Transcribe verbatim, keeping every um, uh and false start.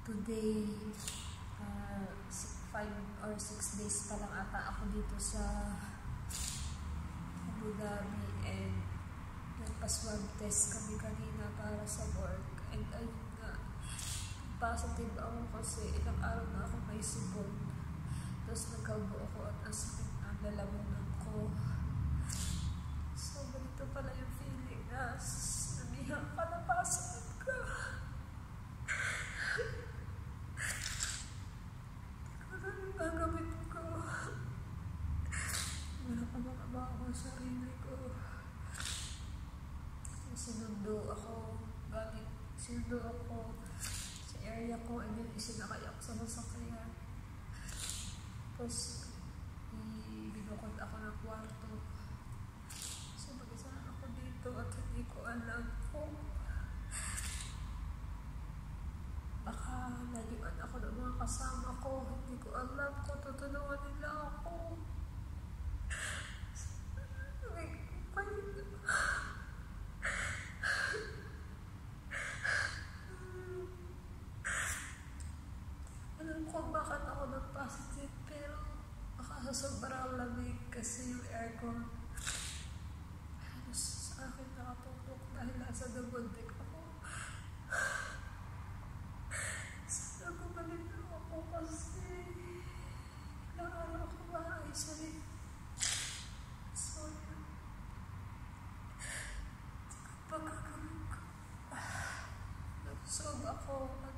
today, uh, five or six days pa lang ata ako dito sa Abu Dhabi, and nagpa-swab test kami kanina para sa work, and ayun nga, positive ako kasi ilang araw na ako may subok, tapos nagkaubo ako at ang sakit ang lalamunan ko. So ganito pala yung feeling na namihan ka na positive ka. Gagawin ko. Wala ka makaba ako sa sarili ko. Sinundo ako. Galing, sinundo ako sa area ko, and then isinakay ako sa masakyan. Tapos, ibinukod ako ng kwarto. So, mag-isa ako dito at hindi ko alam kung baka naliwan ako ng mga kasama ko. Hindi ko alam kung tutulungan nila ako. Alam ko bakit ako nag-positive, pero baka sa sobrang lamig kasi yung aircon halos sa akin nakatutok dahil nasa double deck ako. Sana bumalik ako kasi ilang araw ako ma-isolate. So, yun. Pagkagawin ko, nag-solve ako.